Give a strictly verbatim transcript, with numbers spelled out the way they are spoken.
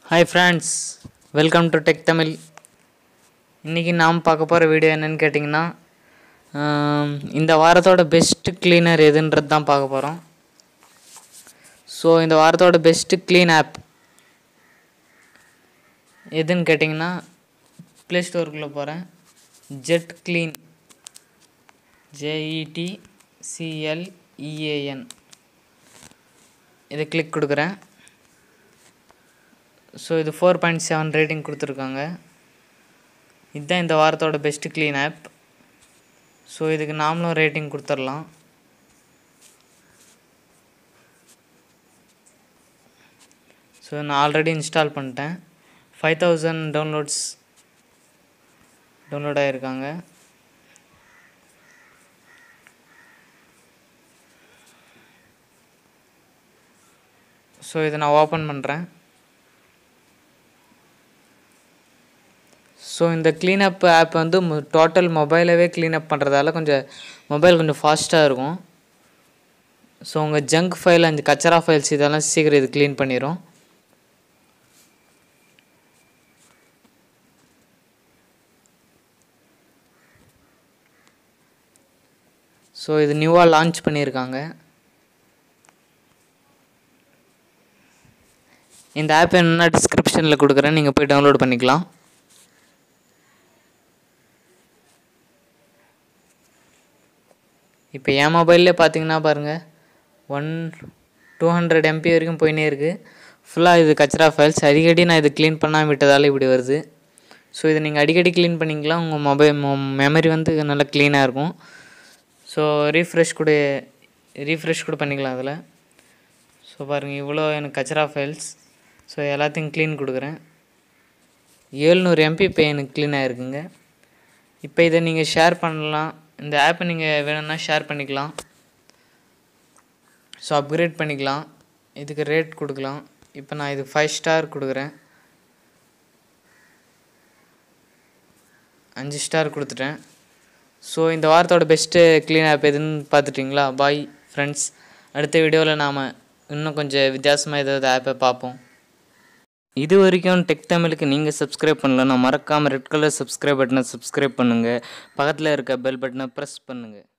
Hi friends, welcome to Tech Tamil. இன்றைக்கி நாம் பார்க்க போகிற வீடியோ என்னென்னு கேட்டிங்கன்னா, இந்த வாரத்தோட பெஸ்ட்டு க்ளீனர் எதுன்றது தான் பார்க்க போகிறோம். ஸோ இந்த வாரத்தோட பெஸ்ட்டு க்ளீன் ஆப் எதுன்னு கேட்டிங்கன்னா, ப்ளே ஸ்டோருக்குள்ளே போகிறேன். ஜெட் க்ளீன், ஜேஇடி சிஎல்இஏஎன் இதை கிளிக் கொடுக்குறேன். ஸோ இது ஃபோர் பாயிண்ட் செவன் ரேட்டிங் கொடுத்துருக்காங்க. இதுதான் இந்த வாரத்தோட பெஸ்ட்டு க்ளீன் ஆப். ஸோ இதுக்கு நாமளும் ரேட்டிங் கொடுத்துடலாம். ஸோ நான் ஆல்ரெடி இன்ஸ்டால் பண்ணிட்டேன். ஃபைவ் தௌசண்ட் டவுன்லோட்ஸ் டவுன்லோட் ஆகிருக்காங்க. ஸோ இதை நான் ஓப்பன் பண்ணுறேன். ஸோ இந்த க்ளீனப் ஆப் வந்து டோட்டல் மொபைலவே க்ளீனப் பண்ணுறதால கொஞ்சம் மொபைல் கொஞ்சம் ஃபாஸ்ட்டாக இருக்கும். ஸோ உங்கள் ஜங்க் ஃபைல் அந்த கச்சரா ஃபைல்ஸ் இதெல்லாம் சீக்கிரம் இது க்ளீன் பண்ணிடும். ஸோ இது நியூவாக லான்ச் பண்ணியிருக்காங்க. இந்த ஆப் என்னென்னா டிஸ்கிரிப்ஷனில் கொடுக்குறேன், நீங்கள் போய் டவுன்லோட் பண்ணிக்கலாம். இப்போ என் மொபைல்லே பார்த்தீங்கன்னா பாருங்கள், ஒன் டூ ஹண்ட்ரட் எம்பி வரைக்கும் போயினே இருக்குது. ஃபுல்லாக இது கச்சரா ஃபைல்ஸ். அடிக்கடி நான் இது க்ளீன் பண்ணாமல் விட்டதால் இப்படி வருது. ஸோ இதை நீங்கள் அடிக்கடி க்ளீன் பண்ணிக்கலாம். உங்கள் மொபைல் மெமரி வந்து நல்லா க்ளீனாக இருக்கும். ஸோ ரீஃப்ரெஷ் கூட ரீஃப்ரெஷ் கூட பண்ணிக்கலாம் அதில். ஸோ பாருங்கள், இவ்வளோ எனக்கு கச்சரா ஃபைல்ஸ். ஸோ எல்லாத்தையும் க்ளீன் கொடுக்குறேன். ஏழ்நூறு எம்பி இப்போ எனக்கு க்ளீன் ஆகிருக்குங்க. இப்போ இதை நீங்கள் ஷேர் பண்ணலாம். இந்த ஆப்பை நீங்கள் வேணும்னா ஷேர் பண்ணிக்கலாம். ஸோ அப்கிரேட் பண்ணிக்கலாம். இதுக்கு ரேட் கொடுக்கலாம். இப்போ நான் இது ஃபைவ் ஸ்டார் கொடுக்குறேன். அஞ்சு ஸ்டார் கொடுத்துட்டேன். ஸோ இந்த வாரத்தோட பெஸ்ட்டு க்ளீன் ஆப் எதுன்னு பார்த்துட்டிங்களா? Bye friends. அடுத்த வீடியோவில் நாம் இன்னும் கொஞ்சம் வித்தியாசமாக ஏதாவது ஆப்பை பார்ப்போம். இது வரைக்கும் டெக் தமிழுக்கு நீங்கள் சப்ஸ்கிரைப் பண்ணலன்னா மறக்காமல் ரெட் கலர் சப்ஸ்கிரைப் பட்டனை சப்ஸ்கிரைப் பண்ணுங்கள். பக்கத்தில் இருக்க பெல் பட்டனை ப்ரெஸ் பண்ணுங்கள்.